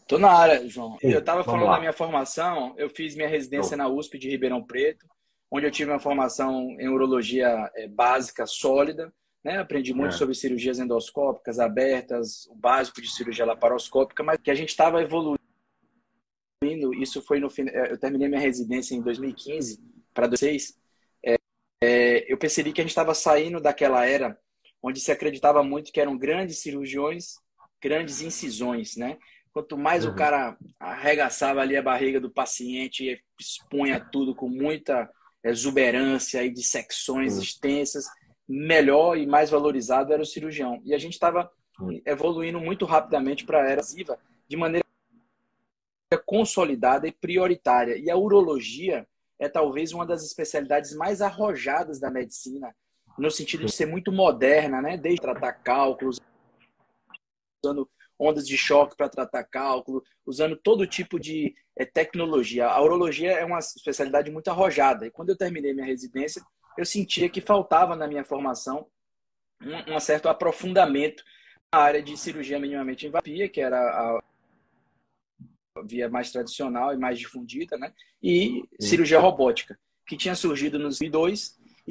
Tô na área, João. Eu Sim, estava vamos falando da lá. minha formação, eu fiz minha residência Show. na USP de Ribeirão Preto, onde eu tive uma formação em urologia básica, sólida, né? Aprendi muito É. sobre cirurgias endoscópicas, abertas, o básico de cirurgia laparoscópica, mas que a gente estava evoluindo, isso foi no fim, eu terminei minha residência em 2015 para 2016. Eu percebi que a gente estava saindo daquela era onde se acreditava muito que eram grandes cirurgiões, grandes incisões, né? Quanto mais o Uhum, cara arregaçava ali a barriga do paciente e expunha tudo com muita exuberância e dissecções sim, extensas, melhor e mais valorizado era o cirurgião. E a gente estava sim, evoluindo muito rapidamente para a era invasiva de maneira consolidada e prioritária. E a urologia é talvez uma das especialidades mais arrojadas da medicina, no sentido de sim. ser muito moderna, né? Desde tratar cálculos, usando ondas de choque para tratar cálculo, usando todo tipo de tecnologia. A urologia é uma especialidade muito arrojada. E quando eu terminei minha residência, eu sentia que faltava na minha formação um certo aprofundamento na área de cirurgia minimamente invasiva, que era a via mais tradicional e mais difundida, né? E Sim. cirurgia robótica, que tinha surgido nos 2002 e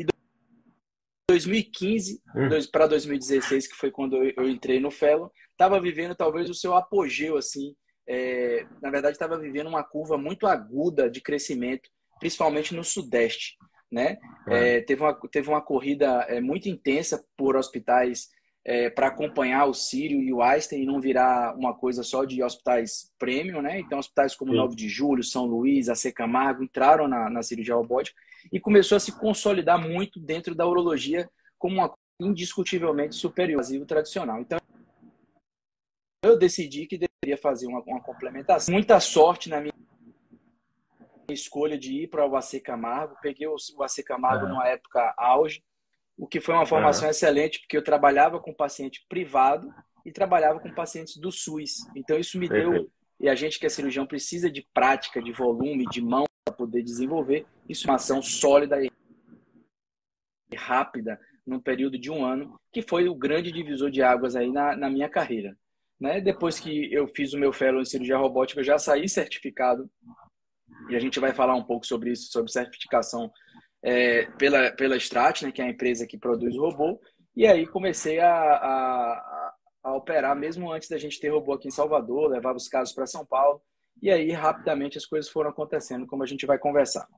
2015 Uhum, para 2016, que foi quando eu entrei no Fellow, estava vivendo talvez o seu apogeu, assim, na verdade estava vivendo uma curva muito aguda de crescimento, principalmente no Sudeste, né? é, Teve uma corrida muito intensa por hospitais para acompanhar o Sírio e o Einstein e não virar uma coisa só de hospitais premium, né? Então, hospitais como sim. 9 de Julho, São Luís, AC Camargo entraram na cirurgia robótica e começou a se consolidar muito dentro da urologia como uma indiscutivelmente superior ao invasivo tradicional. Então, eu decidi que deveria fazer uma complementação. Muita sorte na minha escolha de ir para o AC Camargo. Peguei o AC Camargo Aham, numa época auge, o que foi uma aham, formação excelente, porque eu trabalhava com paciente privado e trabalhava com pacientes do SUS. Então, isso me deu, perfeito. e a gente que é cirurgião precisa de prática, de volume, de mão para poder desenvolver, isso é uma ação sólida e rápida num período de um ano, que foi o grande divisor de águas aí na minha carreira. Né? Depois que eu fiz o meu fellow em cirurgia robótica, eu já saí certificado, e a gente vai falar um pouco sobre isso, sobre certificação pela Strat, né, que é a empresa que produz o robô, e aí comecei a operar, mesmo antes da gente ter robô aqui em Salvador, levava os casos para São Paulo, e aí rapidamente as coisas foram acontecendo, como a gente vai conversar.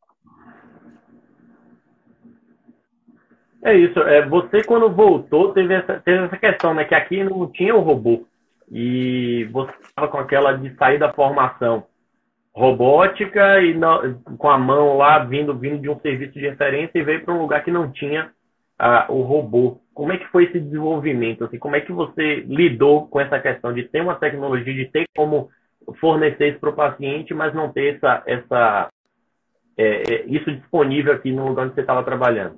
É isso. Você, quando voltou, teve essa questão, né? Que aqui não tinha o robô. E você estava com aquela de sair da formação robótica e com a mão lá vindo de um serviço de referência e veio para um lugar que não tinha o robô. Como é que foi esse desenvolvimento? Assim, como é que você lidou com essa questão de ter uma tecnologia, de ter como fornecer isso para o paciente, mas não ter isso disponível aqui no lugar onde você estava trabalhando?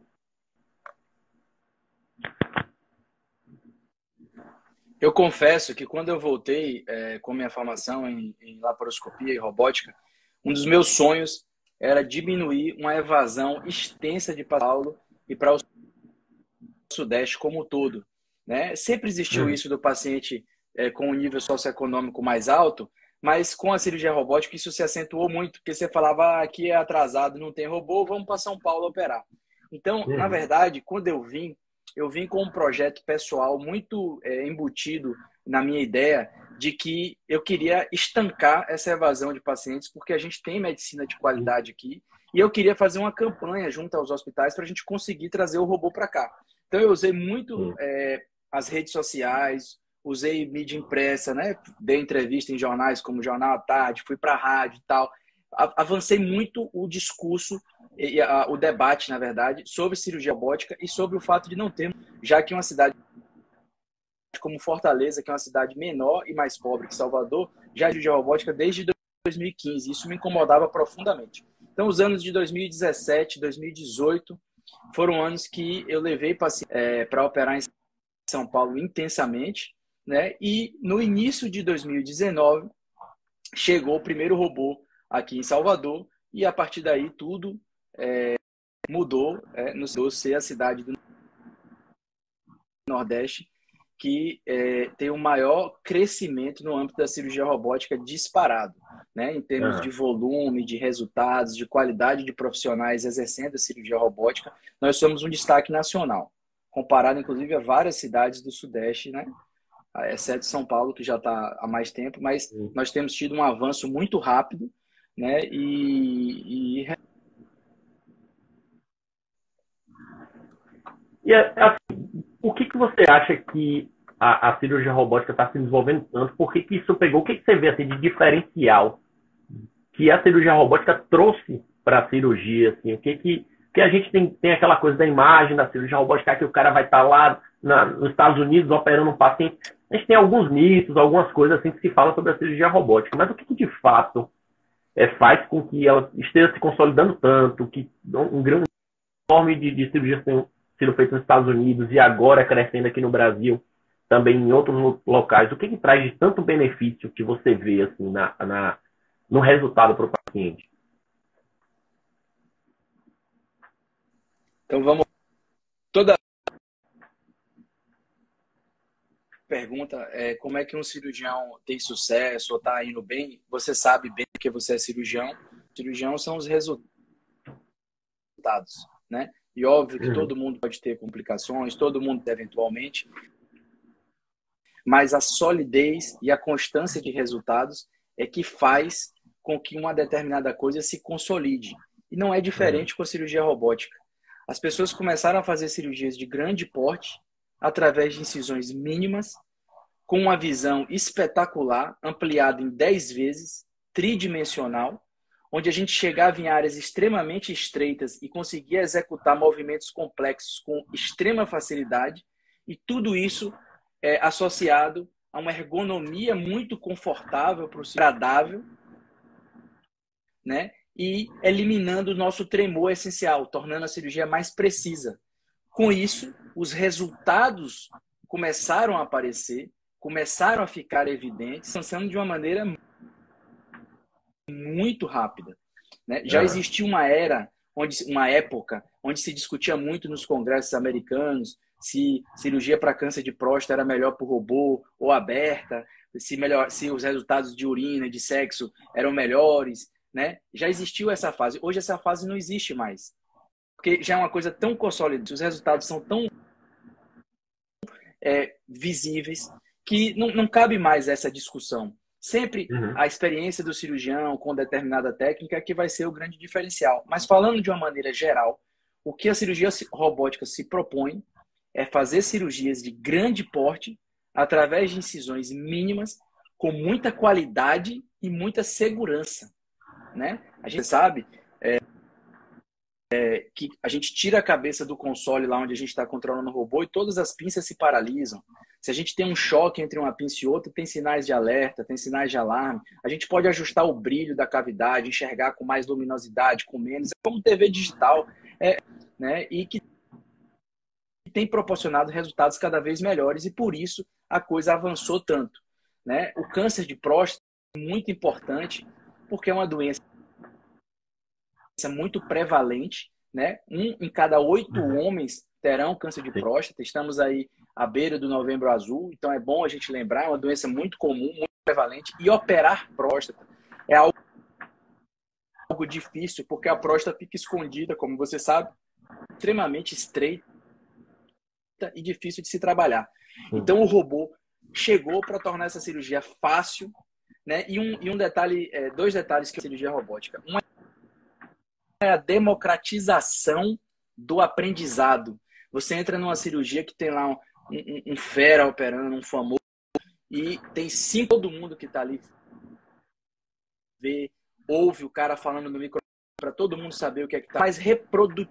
Eu confesso que quando eu voltei com minha formação em laparoscopia e robótica, um dos meus sonhos era diminuir uma evasão extensa de Paulo e para o Sudeste como um todo. Né? Sempre existiu Uhum. isso do paciente com um nível socioeconômico mais alto, mas com a cirurgia robótica isso se acentuou muito, porque você falava aqui é atrasado, não tem robô, vamos para São Paulo operar. Então, na Uhum. verdade, quando eu vim com um projeto pessoal muito embutido na minha ideia de que eu queria estancar essa evasão de pacientes, porque a gente tem medicina de qualidade aqui, e eu queria fazer uma campanha junto aos hospitais para a gente conseguir trazer o robô para cá. Então, eu usei muito Sim. as redes sociais, usei mídia impressa, né? Dei entrevista em jornais como Jornal à Tarde, fui para a rádio e tal. Avancei muito o discurso o debate, na verdade, sobre cirurgia robótica e sobre o fato de não ter, já que uma cidade como Fortaleza, que é uma cidade menor e mais pobre que Salvador, já cirurgia robótica desde 2015. Isso me incomodava profundamente. Então, os anos de 2017, 2018 foram anos que eu levei para operar em São Paulo intensamente, né? E no início de 2019 chegou o primeiro robô aqui em Salvador e a partir daí tudo mudou, no ser a cidade do Nordeste que tem o maior crescimento no âmbito da cirurgia robótica disparado, né? Em termos de volume, de resultados, de qualidade de profissionais exercendo a cirurgia robótica, nós somos um destaque nacional, comparado inclusive a várias cidades do Sudeste, né? Exceto São Paulo, que já está há mais tempo, mas nós temos tido um avanço muito rápido, né? Por que você acha que a cirurgia robótica está se desenvolvendo tanto? Por que isso pegou? O que você vê assim, de diferencial que a cirurgia robótica trouxe para a cirurgia? Assim? Que a gente tem aquela coisa da imagem da cirurgia robótica, que o cara vai estar lá nos Estados Unidos operando um paciente. A gente tem alguns mitos, algumas coisas assim que se fala sobre a cirurgia robótica, mas o que de fato faz com que ela esteja se consolidando tanto, que um grande nome de cirurgias tenham sido feitas nos Estados Unidos e agora crescendo aqui no Brasil, também em outros locais? O que traz de tanto benefício que você vê assim, no resultado para o paciente? Então vamos. Toda pergunta é como é que um cirurgião tem sucesso ou está indo bem. Você sabe bem que você é cirurgião. Cirurgião são os resultados, né? E óbvio que todo mundo pode ter complicações, todo mundo eventualmente, mas a solidez e a constância de resultados é que faz com que uma determinada coisa se consolide. E não é diferente com a cirurgia robótica. As pessoas começaram a fazer cirurgias de grande porte através de incisões mínimas, com uma visão espetacular, ampliada em 10 vezes, tridimensional, onde a gente chegava em áreas extremamente estreitas e conseguia executar movimentos complexos com extrema facilidade, e tudo isso associado a uma ergonomia muito confortável, para o agradável, né? E eliminando o nosso tremor essencial, tornando a cirurgia mais precisa. Com isso, os resultados começaram a aparecer, começaram a ficar evidentes, avançando de uma maneira muito rápida, né? Já existiu uma época onde se discutia muito nos congressos americanos se cirurgia para câncer de próstata era melhor por robô ou aberta, se os resultados de urina, de sexo eram melhores, né? Já existiu essa fase. Hoje essa fase não existe mais, porque já é uma coisa tão consolidada, os resultados são tão visíveis que não cabe mais essa discussão. Sempre a experiência do cirurgião com determinada técnica que vai ser o grande diferencial. Mas falando de uma maneira geral, o que a cirurgia robótica se propõe é fazer cirurgias de grande porte através de incisões mínimas, com muita qualidade e muita segurança, né? A gente sabe que a gente tira a cabeça do console lá onde a gente está controlando o robô e todas as pinças se paralisam. Se a gente tem um choque entre uma pinça e outra, tem sinais de alerta, tem sinais de alarme. A gente pode ajustar o brilho da cavidade, enxergar com mais luminosidade, com menos. É como TV digital, né? E que tem proporcionado resultados cada vez melhores e por isso a coisa avançou tanto, né? O câncer de próstata é muito importante porque é uma doença muito prevalente, né? 1 em cada 8 homens terão câncer de próstata. Estamos aí à beira do Novembro Azul, então é bom a gente lembrar, é uma doença muito comum, muito prevalente, e operar próstata é algo difícil, porque a próstata fica escondida, como você sabe, extremamente estreita e difícil de se trabalhar. Então o robô chegou para tornar essa cirurgia fácil, né? E um detalhe, dois detalhes que a cirurgia robótica. Um é a democratização do aprendizado. Você entra numa cirurgia que tem lá um fera operando, um famoso, e tem todo mundo que está ali, vê, ouve o cara falando no microfone para todo mundo saber o que é que está. Mais reprodutível,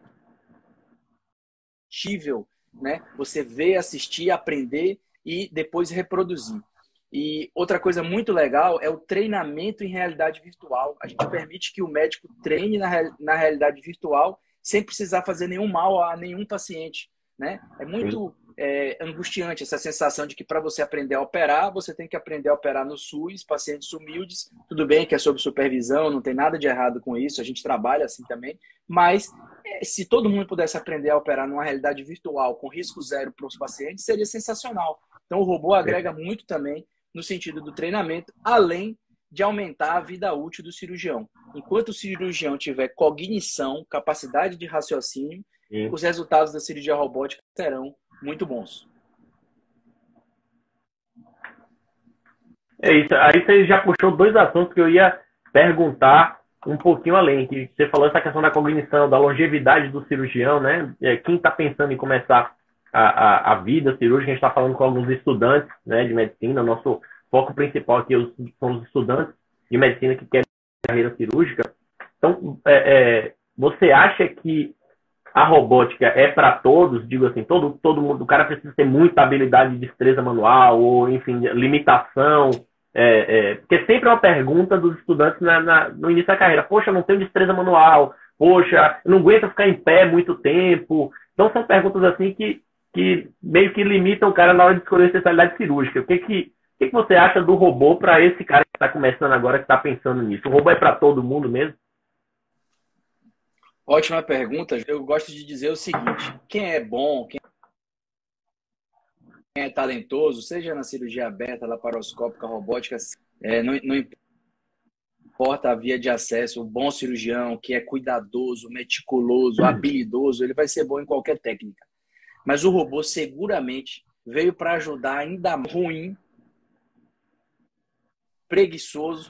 né? Você vê, assistir, aprender e depois reproduzir. E outra coisa muito legal é o treinamento em realidade virtual. A gente permite que o médico treine na realidade virtual sem precisar fazer nenhum mal a nenhum paciente, né? É muito angustiante essa sensação de que para você aprender a operar, você tem que aprender a operar no SUS, pacientes humildes. Tudo bem que é sob supervisão, não tem nada de errado com isso, a gente trabalha assim também, mas se todo mundo pudesse aprender a operar numa realidade virtual com risco zero para os pacientes, seria sensacional. Então, o robô agrega muito também no sentido do treinamento, além de aumentar a vida útil do cirurgião. Enquanto o cirurgião tiver cognição, capacidade de raciocínio, Sim. os resultados da cirurgia robótica serão muito bons. É isso. Aí você já puxou dois assuntos que eu ia perguntar um pouquinho além. Que você falou essa questão da cognição, da longevidade do cirurgião, né? Quem está pensando em começar a vida cirúrgica, a gente está falando com alguns estudantes, né, de medicina. Nosso foco principal aqui são os estudantes de medicina que querem carreira cirúrgica. Então, você acha que a robótica é para todos? Digo assim, todo mundo, o cara precisa ter muita habilidade de destreza manual, ou, enfim, limitação. Porque sempre é uma pergunta dos estudantes no início da carreira. Poxa, eu não tenho destreza manual. Poxa, eu não aguento ficar em pé muito tempo. Então, são perguntas assim que meio que limitam o cara na hora de escolher a especialidade cirúrgica. O que você acha do robô para esse cara que está começando agora, que está pensando nisso? O robô é para todo mundo mesmo? Ótima pergunta. Eu gosto de dizer o seguinte: quem é bom, quem é talentoso, seja na cirurgia aberta, laparoscópica, robótica, não importa a via de acesso, o bom cirurgião, que é cuidadoso, meticuloso, habilidoso, ele vai ser bom em qualquer técnica. Mas o robô seguramente veio para ajudar ainda ruim, preguiçoso.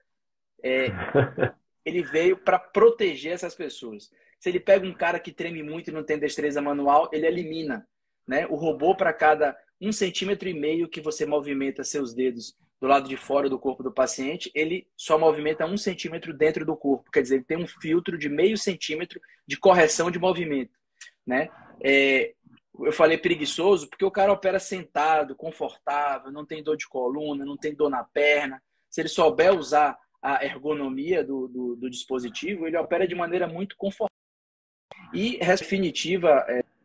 Ele veio para proteger essas pessoas. Se ele pega um cara que treme muito e não tem destreza manual, ele elimina, né? O robô, para cada 1,5 centímetro que você movimenta seus dedos do lado de fora do corpo do paciente, ele só movimenta 1 centímetro dentro do corpo. Quer dizer, ele tem um filtro de 0,5 centímetro de correção de movimento, né? Eu falei preguiçoso porque o cara opera sentado, confortável, não tem dor de coluna, não tem dor na perna. Se ele souber usar a ergonomia do dispositivo, ele opera de maneira muito confortável. E, definitiva,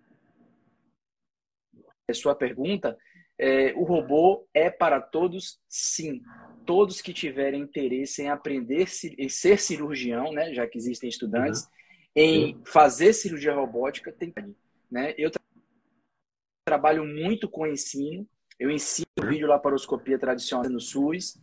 sua pergunta, o robô é para todos, sim. Todos que tiverem interesse em aprender, em ser cirurgião, né, já que existem estudantes, em fazer cirurgia robótica, tem que, né? Eu trabalho muito com ensino, eu ensino videolaparoscopia tradicional no SUS,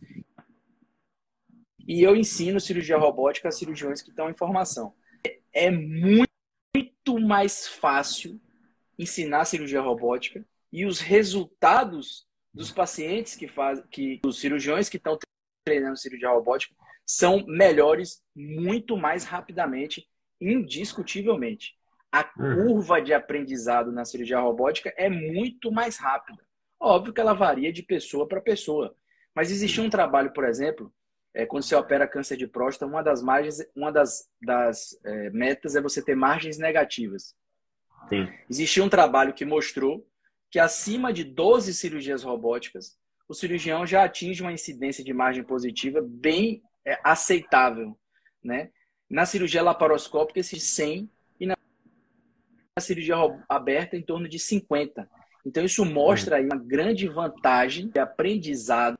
e eu ensino cirurgia robótica a cirurgiões que estão em formação. É muito mais fácil ensinar cirurgia robótica e os resultados dos pacientes os cirurgiões que estão treinando cirurgia robótica são melhores muito mais rapidamente, indiscutivelmente. A curva de aprendizado na cirurgia robótica é muito mais rápida. Óbvio que ela varia de pessoa para pessoa. Mas existe um trabalho, por exemplo, quando você opera câncer de próstata, uma das metas é você ter margens negativas. Sim. Existia um trabalho que mostrou que acima de 12 cirurgias robóticas, o cirurgião já atinge uma incidência de margem positiva bem aceitável, né? Na cirurgia laparoscópica, esses 100, e na cirurgia aberta, em torno de 50. Então, isso mostra aí uma grande vantagem de aprendizado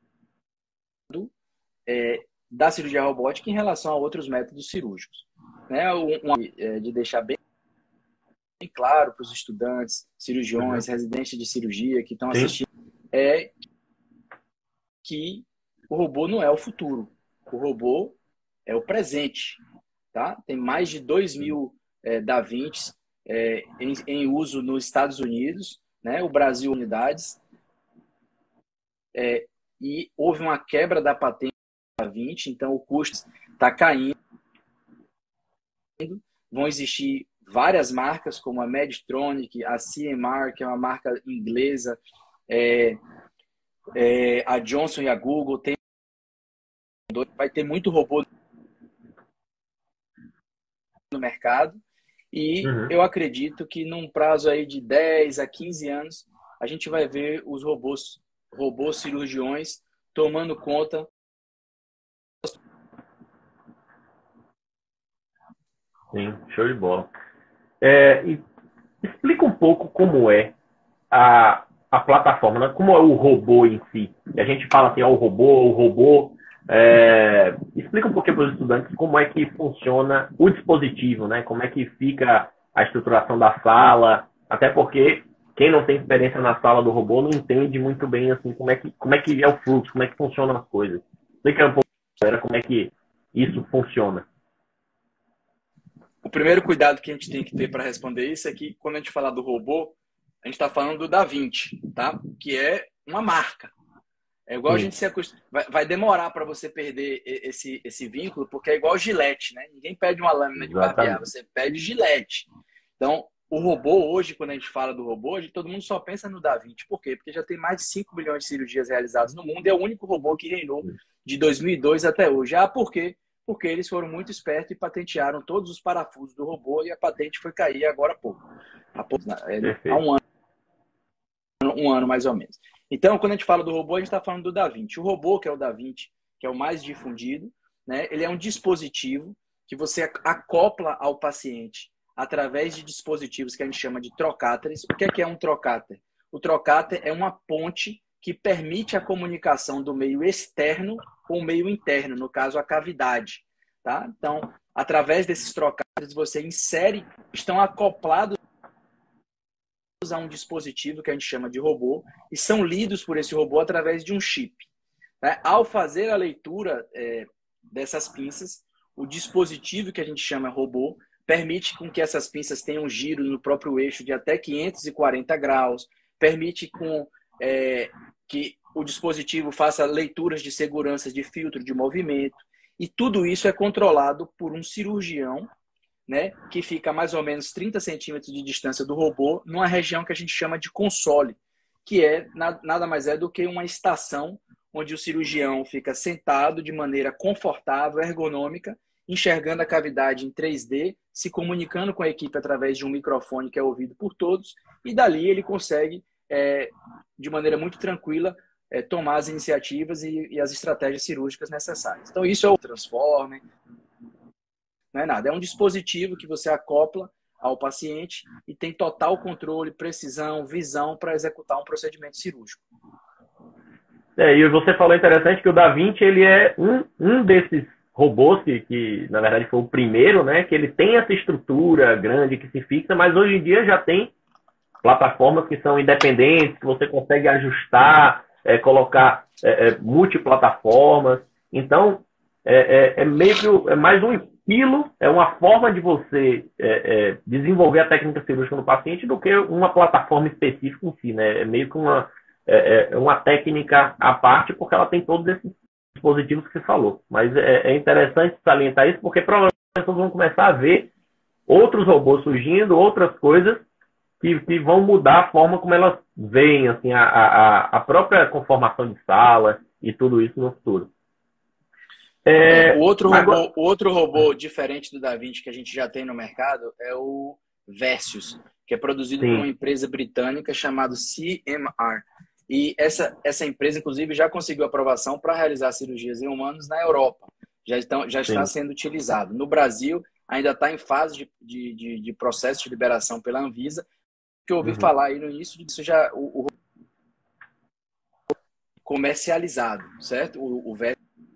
da cirurgia robótica em relação a outros métodos cirúrgicos. Né? De deixar bem claro para os estudantes, cirurgiões, residentes de cirurgia que estão assistindo, que o robô não é o futuro. O robô é o presente. Tá? Tem mais de 2.000 Da Vinci em uso nos Estados Unidos, né? O Brasil, unidades. E houve uma quebra da patente da Vinci, então o custo está caindo. Vão existir várias marcas, como a Medtronic, a CMR, que é uma marca inglesa, a Johnson e a Google. Vai ter muito robô no mercado. E eu acredito que num prazo aí de 10 a 15 anos, a gente vai ver os robôs cirurgiões tomando conta. Sim, show de bola. Explica um pouco como é a plataforma, né? Como é o robô em si. E a gente fala assim, o robô. Explica um pouquinho para os estudantes como é que funciona o dispositivo, né? Como é que fica a estruturação da sala, até porque quem não tem experiência na sala do robô não entende muito bem assim como é que é o fluxo, como é que funcionam as coisas. Explica um pouco como é que isso funciona. O primeiro cuidado que a gente tem que ter para responder isso é que quando a gente falar do robô, a gente está falando do Da Vinci, tá? Que é uma marca. É igual a gente se acostuma. Vai demorar para você perder esse vínculo, porque é igual Gillette, né? Ninguém pede uma lâmina de barbear, você pede Gillette. Então, o robô hoje, quando a gente fala do robô, todo mundo só pensa no Da Vinci. Por quê? Porque já tem mais de 5 milhões de cirurgias realizadas no mundo e é o único robô que reinou de 2002 até hoje. Ah, por quê? Porque eles foram muito espertos e patentearam todos os parafusos do robô e a patente foi cair agora há pouco. Há um ano mais ou menos. Então, quando a gente fala do robô, a gente está falando do Da Vinci. O robô, que é o Da Vinci, que é o mais difundido, né? Ele é um dispositivo que você acopla ao paciente através de dispositivos que a gente chama de trocáteres. O que é um trocáter? O trocáter é uma ponte que permite a comunicação do meio externo com o meio interno, no caso, a cavidade. Tá? Então, através desses trocáteres, você insere, estão acoplados a um dispositivo que a gente chama de robô e são lidos por esse robô através de um chip. Né? Ao fazer a leitura dessas pinças, o dispositivo que a gente chama robô permite com que essas pinças tenham giro no próprio eixo de até 540 graus, permite que o dispositivo faça leituras de segurança de filtro de movimento, e tudo isso é controlado por um cirurgião, né, que fica a mais ou menos 30 centímetros de distância do robô, numa região que a gente chama de console, que nada mais é do que uma estação onde o cirurgião fica sentado de maneira confortável, ergonômica, enxergando a cavidade em 3D, se comunicando com a equipe através de um microfone que é ouvido por todos, e dali ele consegue, de maneira muito tranquila, tomar as iniciativas e as estratégias cirúrgicas necessárias. Então, isso é o Transformer. Não é nada, é um dispositivo que você acopla ao paciente e tem total controle, precisão, visão para executar um procedimento cirúrgico. E você falou interessante que o Da Vinci ele é um desses robôs que, na verdade, foi o primeiro, né? Que ele tem essa estrutura grande que se fixa, mas hoje em dia já tem plataformas que são independentes, que você consegue ajustar, colocar multiplataformas. Então, meio que mais um estilo, é uma forma de você desenvolver a técnica cirúrgica no paciente do que uma plataforma específica em si, né? É meio que uma técnica à parte, porque ela tem todos esses dispositivos que você falou. Mas é interessante salientar isso, porque provavelmente as pessoas vão começar a ver outros robôs surgindo, outras coisas que vão mudar a forma como elas veem assim, a própria conformação de sala e tudo isso no futuro. O outro robô diferente do Da Vinci que a gente já tem no mercado é o Versus, que é produzido por uma empresa britânica chamada CMR. E essa empresa, inclusive, já conseguiu aprovação para realizar cirurgias em humanos na Europa. Já está sendo utilizado. No Brasil, ainda está em fase de processo de liberação pela Anvisa, que eu ouvi falar aí no início disso já o comercializado, certo? O Versus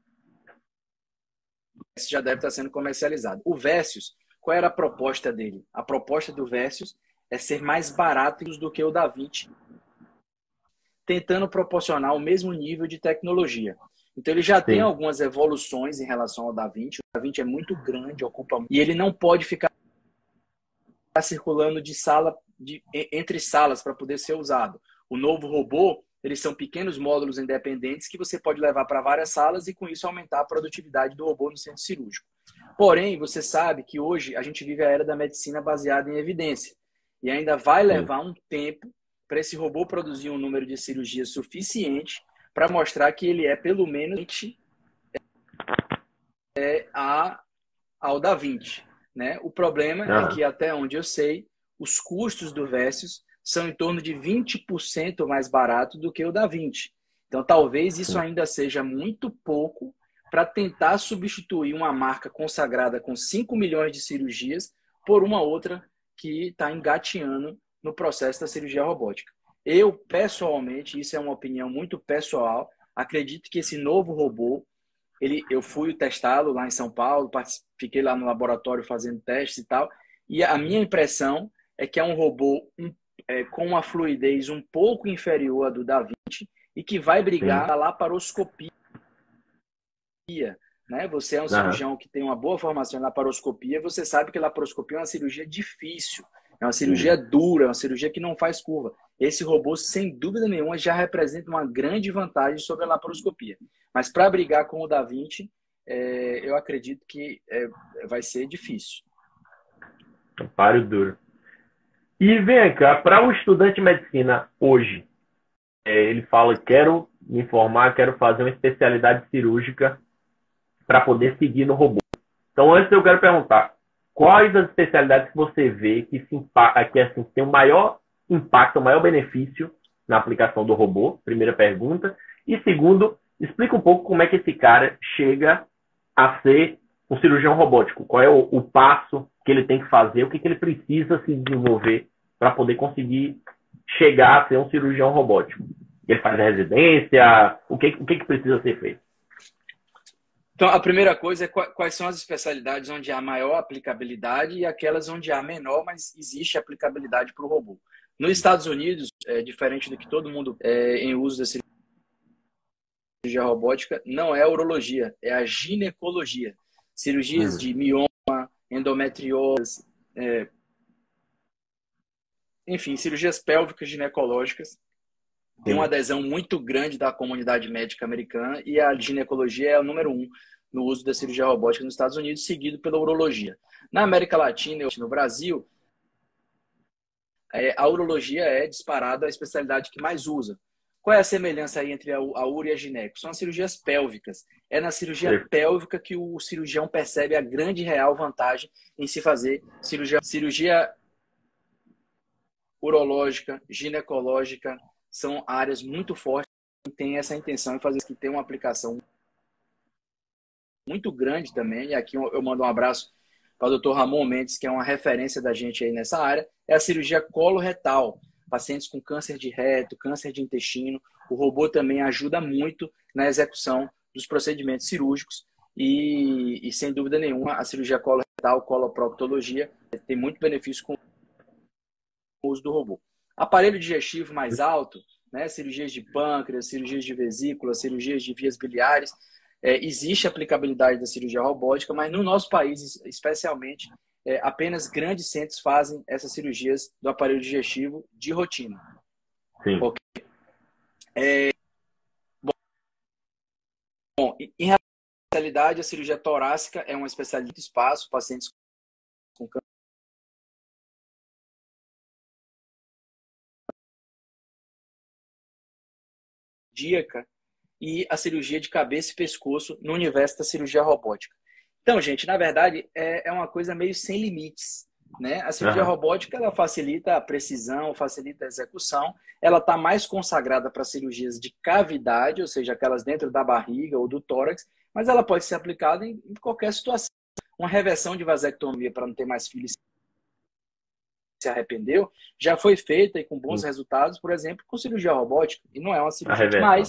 já deve estar sendo comercializado. O Versus, qual era a proposta dele? A proposta do Versus é ser mais barato do que o Da Vinci, tentando proporcionar o mesmo nível de tecnologia. Então ele já tem algumas evoluções em relação ao Da Vinci. O Da Vinci é muito grande, ocupa muito, e ele não pode ficar circulando entre salas para poder ser usado. O novo robô, eles são pequenos módulos independentes que você pode levar para várias salas e com isso aumentar a produtividade do robô no centro cirúrgico. Porém, você sabe que hoje a gente vive a era da medicina baseada em evidência e ainda vai levar um tempo para esse robô produzir um número de cirurgias suficiente para mostrar que ele é pelo menos ao Da Vinci, né? O problema é que, até onde eu sei, os custos do Versus são em torno de 20% mais barato do que o Da Vinci. Então, talvez isso ainda seja muito pouco para tentar substituir uma marca consagrada com 5 milhões de cirurgias por uma outra que está engateando no processo da cirurgia robótica. Eu, pessoalmente, isso é uma opinião muito pessoal, acredito que esse novo robô, eu fui testá-lo lá em São Paulo, fiquei lá no laboratório fazendo testes e tal, e a minha impressão é que é um robô um com uma fluidez um pouco inferior à do Da Vinci e que vai brigar na laparoscopia. Né? Você é um cirurgião que tem uma boa formação em laparoscopia, você sabe que laparoscopia é uma cirurgia difícil, é uma cirurgia dura, é uma cirurgia que não faz curva. Esse robô, sem dúvida nenhuma, já representa uma grande vantagem sobre a laparoscopia. Mas para brigar com o Da Vinci, eu acredito que vai ser difícil. Páreo duro. E vem cá, para o estudante de medicina hoje, ele fala, quero me formar, quero fazer uma especialidade cirúrgica para poder seguir no robô. Então, antes eu quero perguntar, quais as especialidades que você vê que assim, tem o maior impacto, o maior benefício na aplicação do robô? Primeira pergunta. E segundo, explica um pouco como é que esse cara chega a ser um cirurgião robótico. Qual é o passo que ele tem que fazer, o que ele precisa se desenvolver para poder conseguir chegar a ser um cirurgião robótico. Ele faz a residência, o que precisa ser feito? Então, a primeira coisa é quais são as especialidades onde há maior aplicabilidade e aquelas onde há menor, mas existe aplicabilidade para o robô. Nos Estados Unidos, diferente do que todo mundo em uso da cirurgia robótica, não é a urologia, é a ginecologia. Cirurgias de mioma, endometriose, enfim, cirurgias pélvicas ginecológicas. Tem uma adesão muito grande da comunidade médica americana e a ginecologia é o número 1 no uso da cirurgia robótica nos Estados Unidos, seguido pela urologia. Na América Latina e no Brasil, a urologia é disparada a especialidade que mais usa. Qual é a semelhança aí entre a uro e a gineco? São as cirurgias pélvicas. É na cirurgia pélvica que o cirurgião percebe a grande real vantagem em se fazer cirurgia urológica, ginecológica, são áreas muito fortes que têm essa intenção em fazer que tem uma aplicação muito grande também. E aqui eu mando um abraço para o Dr. Ramon Mendes, que é uma referência da gente aí nessa área. É a cirurgia coloretal. Pacientes com câncer de reto, câncer de intestino. O robô também ajuda muito na execução dos procedimentos cirúrgicos. E sem dúvida nenhuma, a cirurgia coloretal, coloproctologia, tem muito benefício com o uso do robô. Aparelho digestivo mais alto, né, cirurgias de pâncreas, cirurgias de vesícula, cirurgias de vias biliares, existe aplicabilidade da cirurgia robótica, mas no nosso país, especialmente, apenas grandes centros fazem essas cirurgias do aparelho digestivo de rotina. Sim. Okay? Bom, em realidade, a cirurgia torácica é uma especialidade de espaço, pacientes com câncer cardíaca e a cirurgia de cabeça e pescoço no universo da cirurgia robótica. Então, gente, na verdade, é uma coisa meio sem limites, né? A cirurgia robótica, ela facilita a precisão, facilita a execução, ela está mais consagrada para cirurgias de cavidade, ou seja, aquelas dentro da barriga ou do tórax, mas ela pode ser aplicada em qualquer situação. Uma reversão de vasectomia para não ter mais filhos se arrependeu, já foi feita e com bons resultados, por exemplo, com cirurgia robótica, e não é uma cirurgia, mas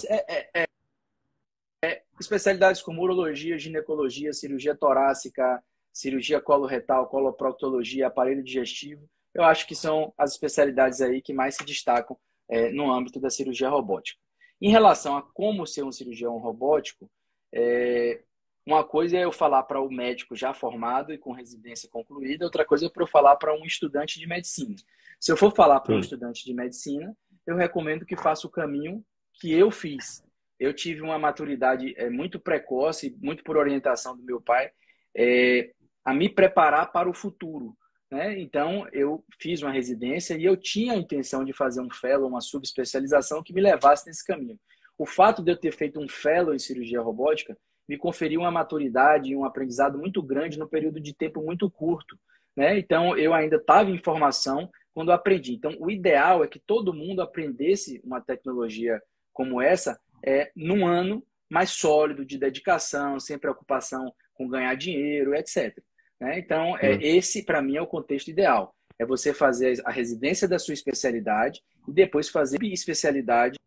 especialidades como urologia, ginecologia, cirurgia torácica, cirurgia coloretal, coloproctologia, aparelho digestivo, eu acho que são as especialidades aí que mais se destacam no âmbito da cirurgia robótica. Em relação a como ser um cirurgião robótico, uma coisa é eu falar para o médico já formado e com residência concluída, outra coisa é para eu falar para um estudante de medicina. Se eu for falar para um estudante de medicina, eu recomendo que faça o caminho que eu fiz. Eu tive uma maturidade muito precoce, muito por orientação do meu pai, a me preparar para o futuro, né? Então, eu fiz uma residência e eu tinha a intenção de fazer um fellow, uma subespecialização que me levasse nesse caminho. O fato de eu ter feito um fellow em cirurgia robótica me conferiu uma maturidade e um aprendizado muito grande no período de tempo muito curto, né? Então, eu ainda estava em formação quando eu aprendi. Então, o ideal é que todo mundo aprendesse uma tecnologia como essa num ano mais sólido, de dedicação, sem preocupação com ganhar dinheiro, etc. Né? Então, esse, para mim, é o contexto ideal. É você fazer a residência da sua especialidade e depois fazer especialidade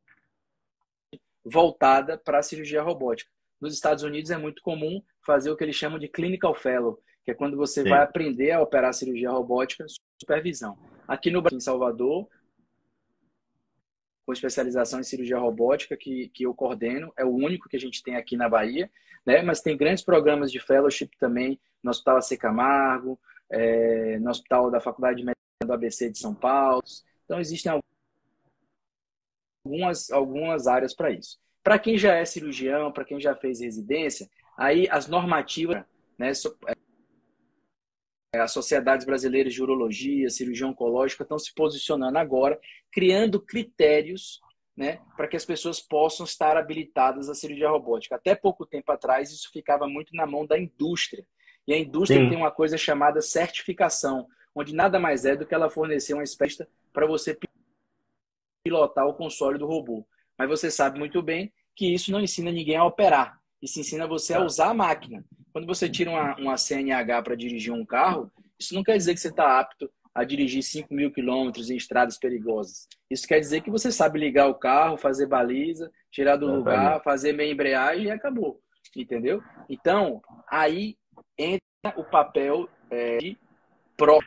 voltada para a cirurgia robótica. Nos Estados Unidos é muito comum fazer o que eles chamam de clinical fellow, que é quando você vai aprender a operar cirurgia robótica sob supervisão. Aqui no Brasil, em Salvador, com especialização em cirurgia robótica que eu coordeno, é o único que a gente tem aqui na Bahia, né? Mas tem grandes programas de fellowship também no Hospital AC Camargo, no Hospital da Faculdade de Medicina do ABC de São Paulo. Então, existem algumas áreas para isso. Para quem já é cirurgião, para quem já fez residência, aí as normativas, né, as sociedades brasileiras de urologia, cirurgia oncológica estão se posicionando agora, criando critérios, né, para que as pessoas possam estar habilitadas à cirurgia robótica. Até pouco tempo atrás, isso ficava muito na mão da indústria. E a indústria tem uma coisa chamada certificação, onde nada mais é do que ela fornecer uma espécie para você pilotar o console do robô. Mas você sabe muito bem que isso não ensina ninguém a operar. Isso ensina você a usar a máquina. Quando você tira uma CNH para dirigir um carro, isso não quer dizer que você está apto a dirigir 5.000 quilômetros em estradas perigosas. Isso quer dizer que você sabe ligar o carro, fazer baliza, tirar do lugar, fazer meia embreagem e acabou. Entendeu? Então, aí entra o papel de proctor,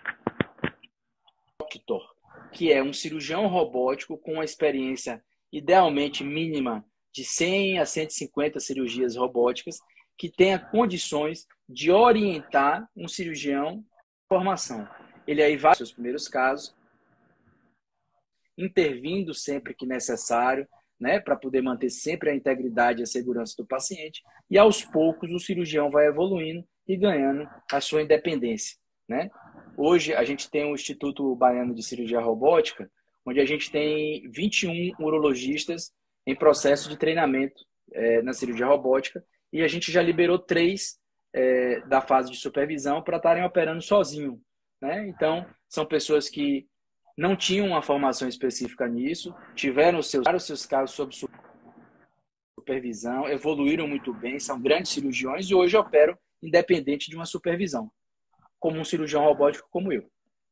que é um cirurgião robótico com uma experiência idealmente mínima de 100 a 150 cirurgias robóticas, que tenha condições de orientar um cirurgião em formação. Ele aí vai, nos seus primeiros casos, intervindo sempre que necessário, né, para poder manter sempre a integridade e a segurança do paciente, e aos poucos o cirurgião vai evoluindo e ganhando a sua independência, né? Hoje a gente tem o Instituto Baiano de Cirurgia Robótica, onde a gente tem 21 urologistas em processo de treinamento na cirurgia robótica, e a gente já liberou 3 da fase de supervisão para estarem operando sozinho, né? Então, são pessoas que não tinham uma formação específica nisso, tiveram os seus casos sob supervisão, evoluíram muito bem, são grandes cirurgiões e hoje operam independente de uma supervisão, como um cirurgião robótico como eu.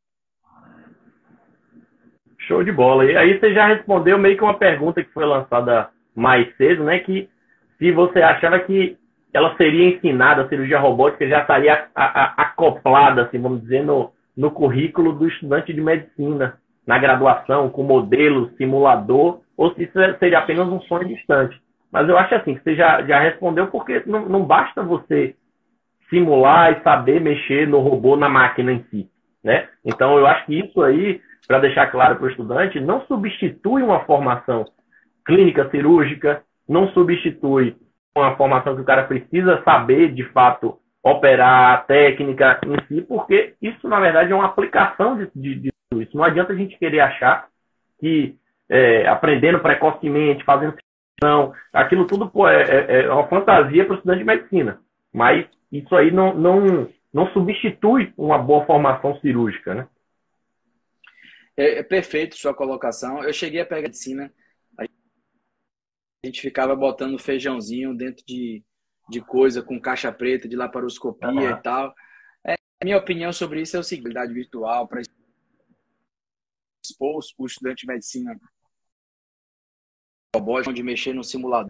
Show de bola. E aí você já respondeu meio que uma pergunta que foi lançada mais cedo, né? Que se você achava que ela seria ensinada, a cirurgia robótica já estaria acoplada, assim, vamos dizer, no currículo do estudante de medicina, na graduação, com modelo, simulador, ou se isso seria apenas um sonho distante. Mas eu acho assim, que você já respondeu, porque não basta você simular e saber mexer no robô, na máquina em si, né? Então, eu acho que isso aí, para deixar claro para o estudante, não substitui uma formação clínica cirúrgica, não substitui uma formação que o cara precisa saber, de fato, operar a técnica em si, porque isso, na verdade, é uma aplicação de tudo isso. Não adianta a gente querer achar que aprendendo precocemente, fazendo cirurgião, aquilo tudo é uma fantasia para o estudante de medicina. Mas isso aí não substitui uma boa formação cirúrgica, né? É perfeito sua colocação. Eu cheguei a pegar medicina, a gente ficava botando feijãozinho dentro de coisa com caixa preta, de laparoscopia e tal. A minha opinião sobre isso é o seguinte: realidade virtual para expor o estudante de medicina robótica, de mexer no simulador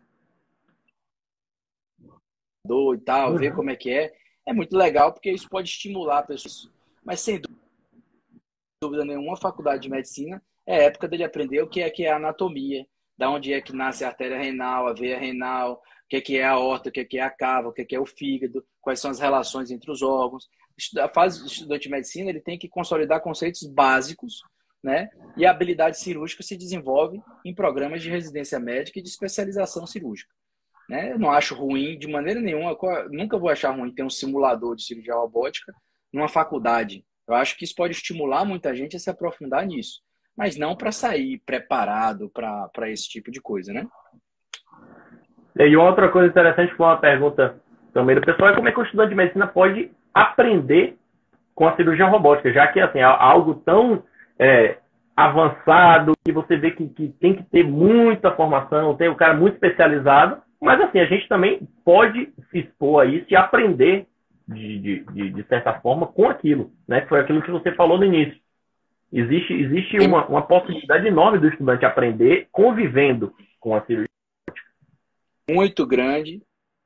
e tal, ver como é que é muito legal, porque isso pode estimular a pessoa. Mas sem dúvida nenhuma, a faculdade de medicina é a época dele aprender o que é a anatomia, da onde é que nasce a artéria renal, a veia renal, o que é a aorta, o que é a cava, o que é o fígado, quais são as relações entre os órgãos. A fase de estudante de medicina, ele tem que consolidar conceitos básicos, né? E a habilidade cirúrgica se desenvolve em programas de residência médica e de especialização cirúrgica, né? Eu não acho ruim de maneira nenhuma, nunca vou achar ruim ter um simulador de cirurgia robótica numa faculdade. Eu acho que isso pode estimular muita gente a se aprofundar nisso, mas não para sair preparado para esse tipo de coisa, né? E outra coisa interessante, foi uma pergunta também do pessoal, é como é que o estudante de medicina pode aprender com a cirurgia robótica, já que assim, é algo tão avançado, que você vê que tem que ter muita formação, tem o cara muito especializado, mas assim, a gente também pode se expor a isso e aprender de certa forma com aquilo, né? Foi aquilo que você falou no início. Existe uma possibilidade enorme do estudante aprender convivendo com a cirurgia. Muito grande.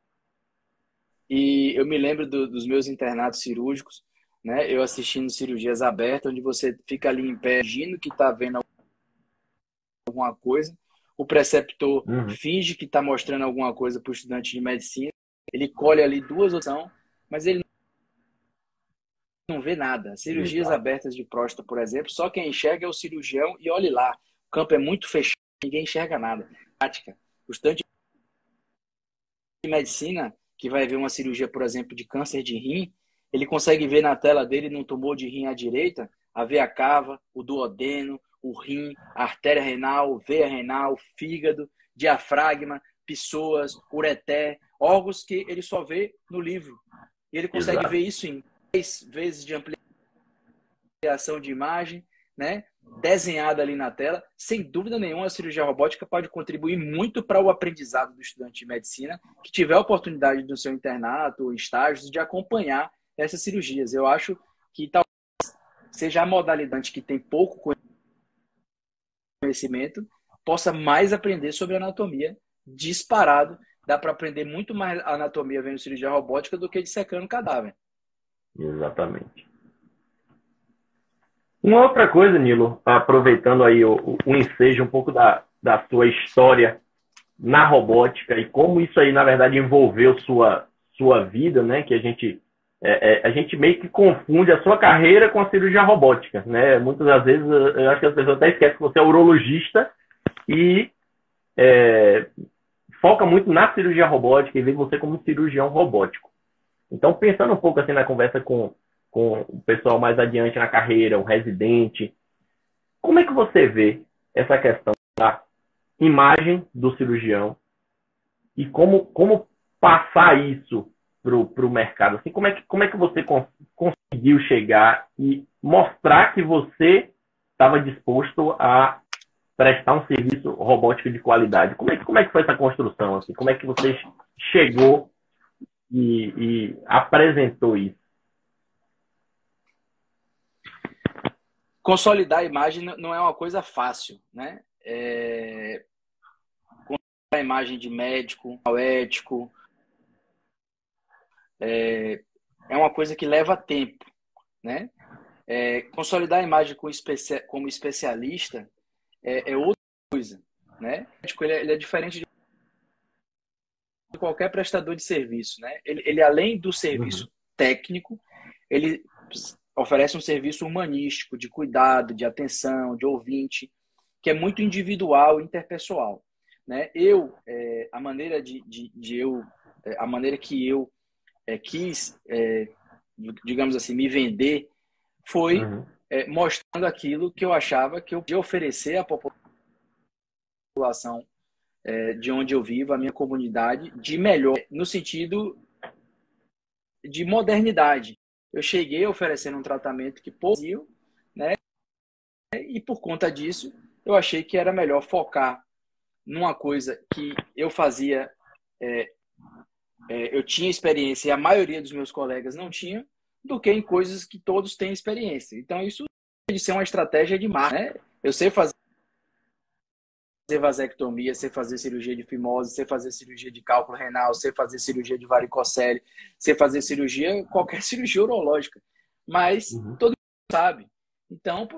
E eu me lembro dos meus internatos cirúrgicos, né? Eu assistindo cirurgias abertas, onde você fica ali em pé, fingindo que está vendo alguma coisa, o preceptor Uhum. finge que está mostrando alguma coisa para o estudante de medicina, ele colhe ali duas opções, mas ele não vê nada. Cirurgias Exato. abertas de próstata, por exemplo, só quem enxerga é o cirurgião e olhe lá, o campo é muito fechado, ninguém enxerga nada. Prática. O estudante de medicina que vai ver uma cirurgia, por exemplo, de câncer de rim, ele consegue ver na tela dele, num tumor de rim à direita, a veia cava, o duodeno, o rim, a artéria renal, veia renal, fígado, diafragma, pessoas, ureter, órgãos que ele só vê no livro. E ele consegue ver Exato. isso em 10 vezes de ampliação de imagem, né? Desenhada ali na tela. Sem dúvida nenhuma, a cirurgia robótica pode contribuir muito para o aprendizado do estudante de medicina que tiver a oportunidade do seu internato ou estágios de acompanhar essas cirurgias. Eu acho que talvez seja a modalidade que tem pouco conhecimento possa mais aprender sobre anatomia disparado. Dá para aprender muito mais anatomia vendo cirurgia robótica do que dissecando cadáver. Exatamente. Uma outra coisa, Nilo, aproveitando aí o ensejo um pouco da sua história na robótica e como isso aí, na verdade, envolveu sua vida, né? Que a gente meio que confunde a sua carreira com a cirurgia robótica, né? Muitas das vezes eu acho que as pessoas até esquecem que você é urologista e é, foca muito na cirurgia robótica e vê você como um cirurgião robótico. Então, pensando um pouco assim na conversa com o pessoal mais adiante na carreira, o residente, como é que você vê essa questão da imagem do cirurgião e como passar isso para o mercado? Assim, como é que você conseguiu chegar e mostrar que você estava disposto a prestar um serviço robótico de qualidade? Como é que foi essa construção? Assim? Como é que você chegou e apresentou isso? Consolidar a imagem não é uma coisa fácil, né? A imagem de médico, ético, é uma coisa que leva tempo, né? Consolidar a imagem como especialista é outra coisa, né? O médico ele é diferente de qualquer prestador de serviço, né? Ele além do Uhum. serviço técnico, ele oferece um serviço humanístico, de cuidado, de atenção, de ouvinte, que é muito individual e interpessoal, né? A maneira a maneira que eu quis, digamos assim, me vender foi Uhum. mostrando aquilo que eu achava que eu podia oferecer à população de onde eu vivo, a minha comunidade, de melhor, no sentido de modernidade. Eu cheguei oferecendo um tratamento que possível, né? E por conta disso, eu achei que era melhor focar numa coisa que eu fazia, eu tinha experiência e a maioria dos meus colegas não tinha, do que em coisas que todos têm experiência. Então, isso pode ser uma estratégia de marketing, né? Eu sei fazer vasectomia, sei fazer cirurgia de fimose, sei fazer cirurgia de cálculo renal, sei fazer cirurgia de varicocele, sei fazer cirurgia, qualquer cirurgia urológica. Mas Uhum. todo mundo sabe. Então,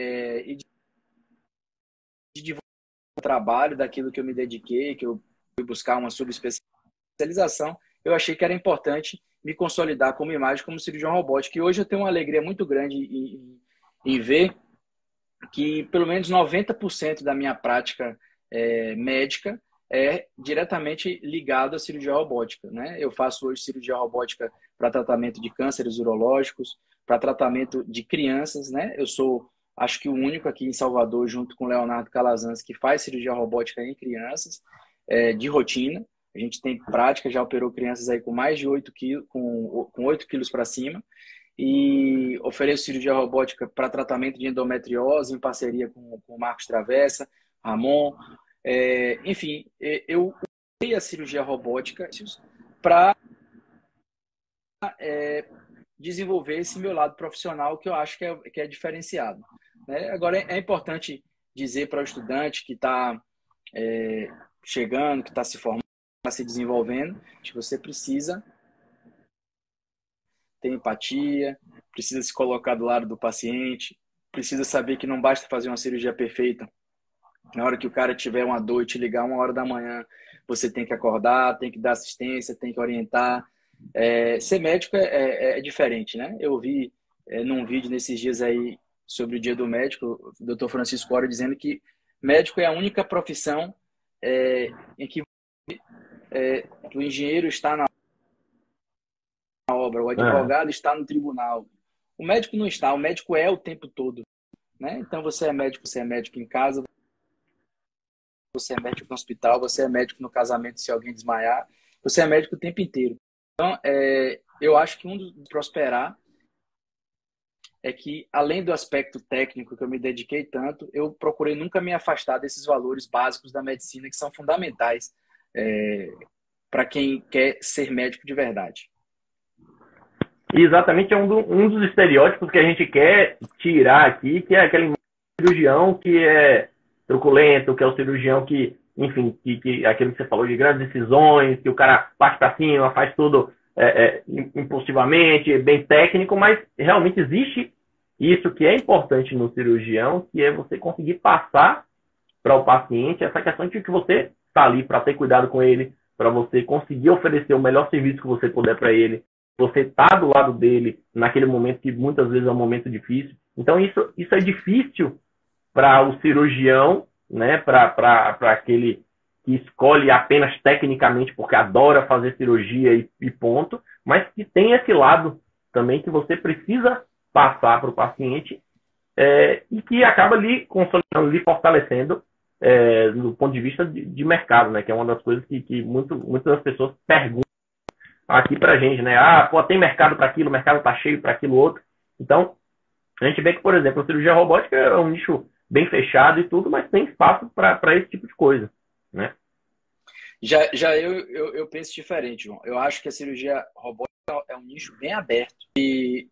de divulgar o trabalho, daquilo que eu me dediquei, que eu fui buscar uma subespecialização, eu achei que era importante me consolidar como imagem, como cirurgião robótico. E hoje eu tenho uma alegria muito grande em ver que pelo menos 90% da minha prática médica é diretamente ligado à cirurgia robótica, né? Eu faço hoje cirurgia robótica para tratamento de cânceres urológicos, para tratamento de crianças, né? Eu sou, acho que o único aqui em Salvador, junto com o Leonardo Calazans, que faz cirurgia robótica em crianças, de rotina. A gente tem prática, já operou crianças aí com mais de 8 quilos, com 8 quilos para cima e ofereço cirurgia robótica para tratamento de endometriose em parceria com o Marcos Travessa, Ramon. Enfim, eu usei a cirurgia robótica para desenvolver esse meu lado profissional que eu acho que é diferenciado, né? Agora, é importante dizer para o estudante que está chegando, que está se formando, está se desenvolvendo, que você precisa ter empatia, precisa se colocar do lado do paciente, precisa saber que não basta fazer uma cirurgia perfeita, Na hora que o cara tiver uma dor e te ligar 1 hora da manhã, você tem que acordar, tem que dar assistência, tem que orientar. Ser médico é diferente, né? Eu vi num vídeo nesses dias aí sobre o Dia do Médico, o Dr. Francisco Ora dizendo que médico é a única profissão em que o engenheiro está na obra, o Aham. advogado está no tribunal. O médico não está, o médico é o tempo todo, né? Então você é médico em casa, você é médico no hospital, você é médico no casamento se alguém desmaiar, você é médico o tempo inteiro. Então, eu acho que um do prosperar é que, além do aspecto técnico que eu me dediquei tanto, eu procurei nunca me afastar desses valores básicos da medicina que são fundamentais para quem quer ser médico de verdade. E exatamente é um dos estereótipos que a gente quer tirar aqui, que é aquele cirurgião que é truculento, que é o cirurgião que, enfim, que aquilo que você falou de grandes decisões, que o cara parte para cima, faz tudo impulsivamente, bem técnico, mas realmente existe isso que é importante no cirurgião, que é você conseguir passar para o paciente essa questão de que você está ali para ter cuidado com ele, para você conseguir oferecer o melhor serviço que você puder para ele, você está do lado dele naquele momento que muitas vezes é um momento difícil. Então isso é difícil para o cirurgião, né, para aquele que escolhe apenas tecnicamente porque adora fazer cirurgia e ponto, mas que tem esse lado também que você precisa passar para o paciente e que acaba lhe consolidando, lhe fortalecendo do ponto de vista de mercado, né, que é uma das coisas que muitas das pessoas perguntam aqui para a gente, né? Ah, pô, tem mercado para aquilo, o mercado tá cheio para aquilo outro. Então, a gente vê que, por exemplo, a cirurgia robótica é um nicho bem fechado e tudo, mas tem espaço para esse tipo de coisa, né? Já eu penso diferente, João. Eu acho que a cirurgia robótica é um nicho bem aberto e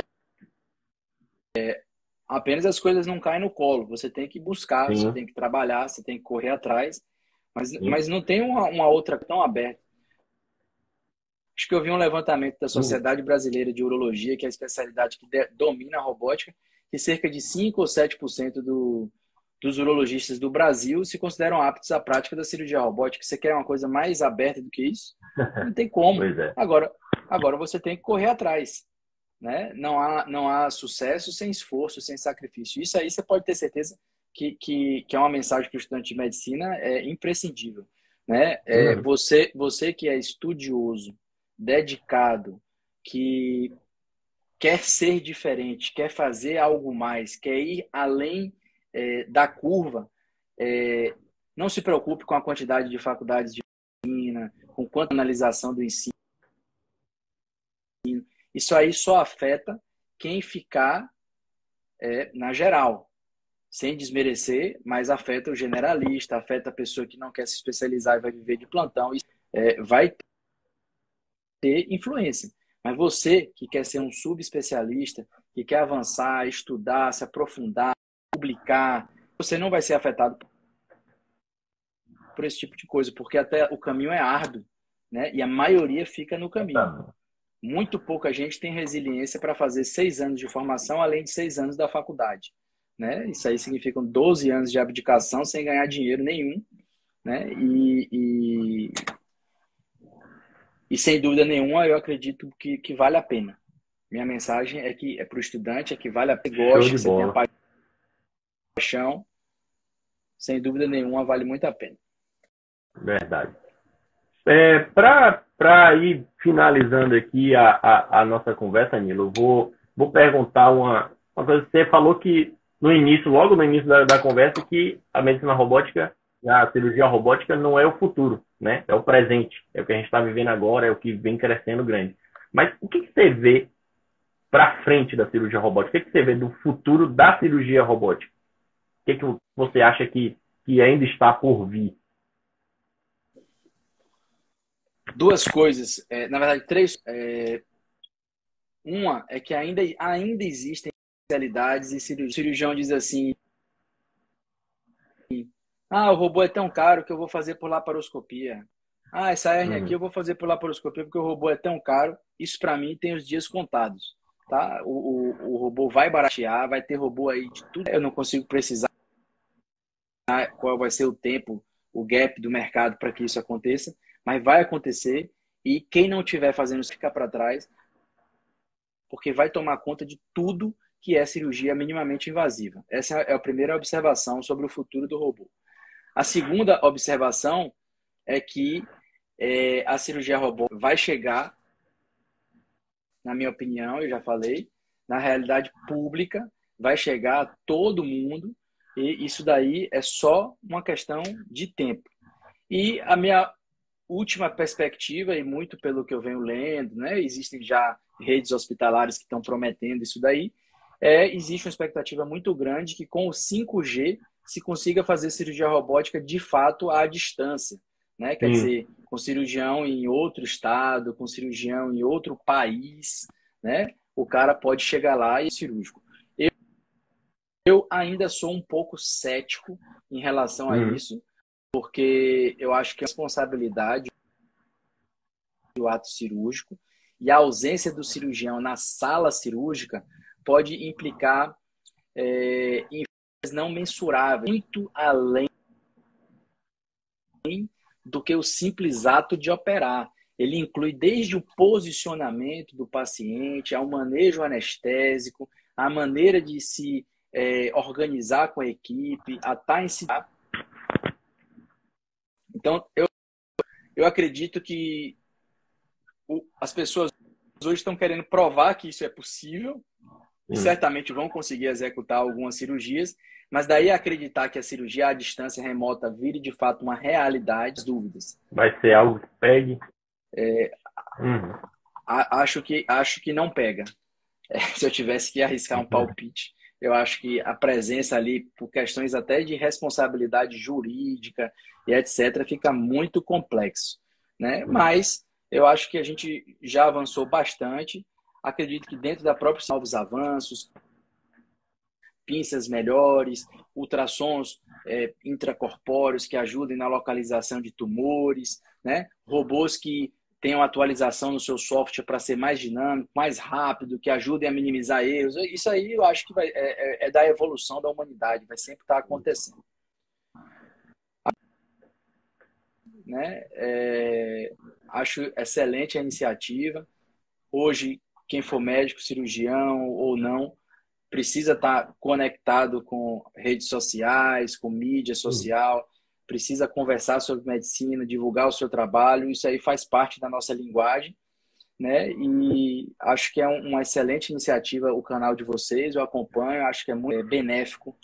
apenas as coisas não caem no colo. Você tem que buscar, você Sim, tem que trabalhar, você tem que correr atrás, sim. mas não tem uma outra tão aberta. Acho que eu vi um levantamento da Sociedade Brasileira de Urologia, que é a especialidade que domina a robótica, que cerca de 5 ou 7% dos urologistas do Brasil se consideram aptos à prática da cirurgia robótica. Você quer uma coisa mais aberta do que isso? Não tem como. Pois é. Agora você tem que correr atrás, né? Não há sucesso sem esforço, sem sacrifício. Isso aí você pode ter certeza que é uma mensagem para o estudante de medicina imprescindível, né? Uhum. Você que é estudioso, dedicado, que quer ser diferente, quer fazer algo mais, quer ir além da curva, é, não se preocupe com a quantidade de faculdades de medicina, com quanta analisação do ensino. Isso aí só afeta quem ficar na geral, sem desmerecer, mas afeta o generalista, afeta a pessoa que não quer se especializar e vai viver de plantão. Isso, vai ter influência. Mas você que quer ser um subespecialista, que quer avançar, estudar, se aprofundar, publicar, você não vai ser afetado por esse tipo de coisa, porque até o caminho é árduo, né? E a maioria fica no caminho. Tá. Muito pouca gente tem resiliência para fazer 6 anos de formação, além de 6 anos da faculdade, né? Isso aí significam 12 anos de abdicação sem ganhar dinheiro nenhum, né? E sem dúvida nenhuma, eu acredito que vale a pena. Minha mensagem é que para o estudante é que vale a pena, que Show goste, de que você tenha bola. paixão, sem dúvida nenhuma, vale muito a pena. Verdade. Para ir finalizando aqui a nossa conversa, Nilo, eu vou perguntar uma coisa. Você falou que no início, logo no início da conversa, que a medicina robótica, a cirurgia robótica não é o futuro, né? É o presente. É o que a gente está vivendo agora, é o que vem crescendo grande. Mas o que você vê para frente da cirurgia robótica? O que você vê do futuro da cirurgia robótica? O que você acha que ainda está por vir? Duas coisas, na verdade, três. Uma é que ainda existem especialidades e cirurgia. O cirurgião diz assim: ah, o robô é tão caro que eu vou fazer por laparoscopia. Ah, essa hérnia aqui Uhum. eu vou fazer por laparoscopia porque o robô é tão caro. Isso para mim tem os dias contados, tá? O robô vai baratear, vai ter robô aí de tudo. Eu não consigo precisar qual vai ser o tempo, o gap do mercado para que isso aconteça, mas vai acontecer e quem não estiver fazendo isso fica para trás, porque vai tomar conta de tudo que é cirurgia minimamente invasiva. Essa é a primeira observação sobre o futuro do robô. A segunda observação é que a cirurgia robô vai chegar, na minha opinião, eu já falei, na realidade pública, vai chegar a todo mundo, e isso daí é só uma questão de tempo. E a minha última perspectiva, e muito pelo que eu venho lendo, né, existem já redes hospitalares que estão prometendo isso daí, existe uma expectativa muito grande que com o 5G se consiga fazer cirurgia robótica de fato à distância, né? Quer dizer, com cirurgião em outro estado, com cirurgião em outro país, né? O cara pode chegar lá e é cirúrgico. Eu ainda sou um pouco cético em relação a isso, porque eu acho que a responsabilidade do ato cirúrgico e a ausência do cirurgião na sala cirúrgica pode implicar em não mensuráveis, muito além do que o simples ato de operar. Ele inclui desde o posicionamento do paciente, ao manejo anestésico, a maneira de se organizar com a equipe, a estar em si. Então, eu acredito que as pessoas hoje estão querendo provar que isso é possível, e certamente vão conseguir executar algumas cirurgias, mas daí acreditar que a cirurgia à distância remota vire de fato uma realidade, dúvidas. Vai ser algo que pegue? Acho que não pega. Se eu tivesse que arriscar um palpite, eu acho que a presença ali, por questões até de responsabilidade jurídica e etc., fica muito complexo, né? Mas eu acho que a gente já avançou bastante. Acredito que dentro da própria novos avanços, pinças melhores, ultrassons intracorpóreos que ajudem na localização de tumores, né? Robôs que tenham atualização no seu software para ser mais dinâmico, mais rápido, que ajudem a minimizar erros. Isso aí eu acho que é da evolução da humanidade, vai sempre estar acontecendo. Né? Acho excelente a iniciativa. Hoje, quem for médico, cirurgião ou não, precisa estar conectado com redes sociais, com mídia social, precisa conversar sobre medicina, divulgar o seu trabalho. Isso aí faz parte da nossa linguagem, né? E acho que é uma excelente iniciativa o canal de vocês, eu acompanho, acho que é muito benéfico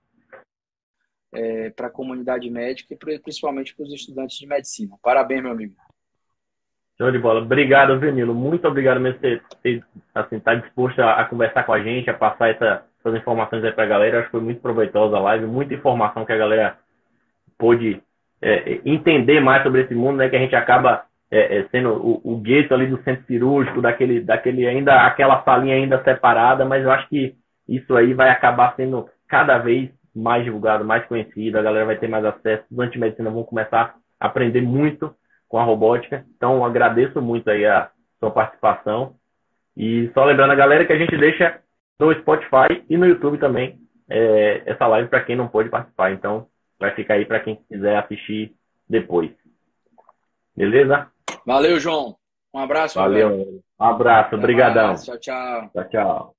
para a comunidade médica e principalmente para os estudantes de medicina. Parabéns, meu amigo. Show de bola. Obrigado, Venilo. Muito obrigado mesmo por ter assim, tá disposto a conversar com a gente, a passar essas informações aí para a galera. Acho que foi muito proveitosa a live, muita informação que a galera pôde entender mais sobre esse mundo, né? Que a gente acaba sendo o gueto ali do centro cirúrgico, aquela salinha ainda separada, mas eu acho que isso aí vai acabar sendo cada vez mais divulgado, mais conhecido, a galera vai ter mais acesso, os estudantes de medicina vão começar a aprender muito com a robótica. Então, agradeço muito aí a sua participação. E só lembrando a galera que a gente deixa no Spotify e no YouTube também essa live para quem não pôde participar. Então, vai ficar aí para quem quiser assistir depois. Beleza? Valeu, João. Um abraço. Valeu. Um abraço. Obrigadão. Tchau, tchau. Tchau, tchau.